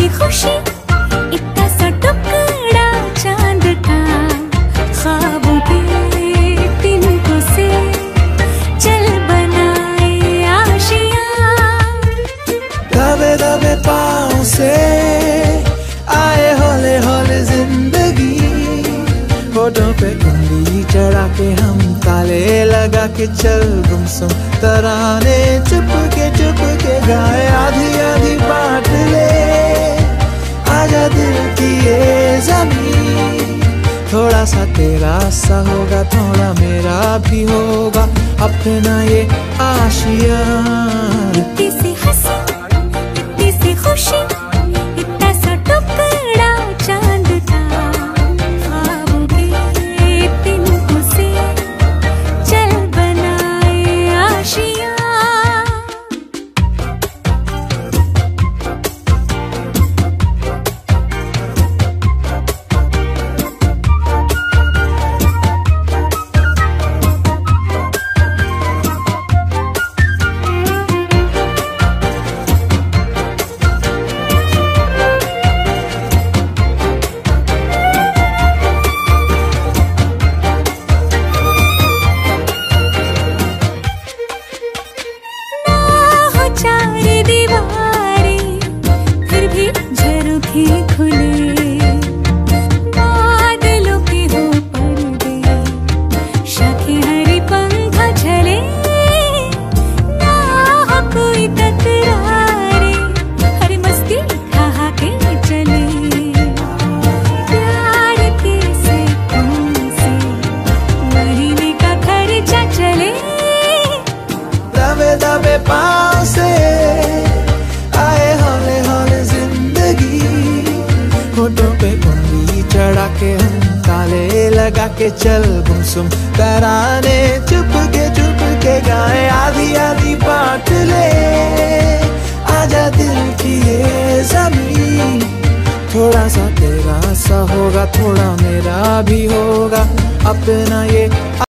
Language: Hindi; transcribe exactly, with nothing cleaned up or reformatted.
खुशी, इतना सा टुकड़ा चांद का, ख्वाबों के तिनकों से चल बनाए आशियां। दबे दबे पाँव से आए हौले हौले जिंदगी, होठों पे कुंडी चढ़ा के हम ताले लगा के चल गुमसुम तराने चुप के चुप के गाए, आधी आधी बांट ले आजा दिल की ये ज़मीन। थोड़ा सा तेरा सा होगा, थोड़ा मेरा भी होगा अपना ये आशियां। इतनी सी हंसी, इतनी सी खुशी, इतना सा टुकड़ा चांद का, ख्वाबों के तिनकों से चल बनाए आशियां। चार दीवारें फिर भी झरोखे खुले, बादलों के हो पर्दे, शाखें हरी पंखा झले, ना हो कोई तकरारे, हर मस्ती कहा के चले, प्यार के से कौन से महीने का खर्चा चले। दबे दबे पाँव से आए हौले हौले जिंदगी, होठों पे कुंडी चढ़ा के हम ताले लगा के चल गुमसुम तराने चुप के चुप के गाए, आधी आधी बांट ले आजा दिल की ये ज़मीन। थोड़ा सा तेरा सा होगा, थोड़ा मेरा भी होगा अपना ये